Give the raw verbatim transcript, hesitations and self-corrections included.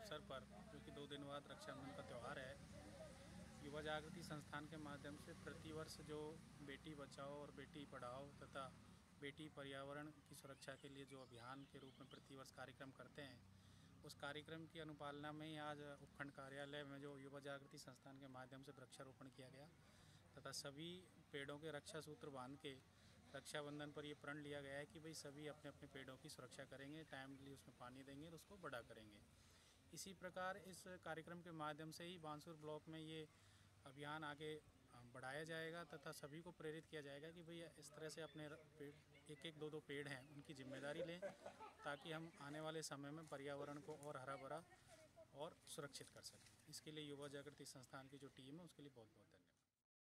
अवसर पर, जो कि दो दिन बाद रक्षाबंधन का त्यौहार है, युवा जागृति संस्थान के माध्यम से प्रतिवर्ष जो बेटी बचाओ और बेटी पढ़ाओ तथा बेटी पर्यावरण की सुरक्षा के लिए जो अभियान के रूप में प्रतिवर्ष कार्यक्रम करते हैं, उस कार्यक्रम की अनुपालना में ही आज उपखंड कार्यालय में जो युवा जागृति संस्थान के माध्यम से वृक्षारोपण किया गया तथा सभी पेड़ों के रक्षा सूत्र बांध के रक्षाबंधन पर ये प्रण लिया गया है कि भाई सभी अपने अपने पेड़ों की सुरक्षा करेंगे, टाइमली उसमें पानी देंगे और उसको बड़ा करेंगे। इसी प्रकार इस कार्यक्रम के माध्यम से ही बानसूर ब्लॉक में ये अभियान आगे बढ़ाया जाएगा तथा सभी को प्रेरित किया जाएगा कि भैया इस तरह से अपने पेड़ एक एक दो दो पेड़ हैं उनकी जिम्मेदारी लें, ताकि हम आने वाले समय में पर्यावरण को और हरा भरा और सुरक्षित कर सकें। इसके लिए युवा जागृति संस्थान की जो टीम है उसके लिए बहुत बहुत धन्यवाद।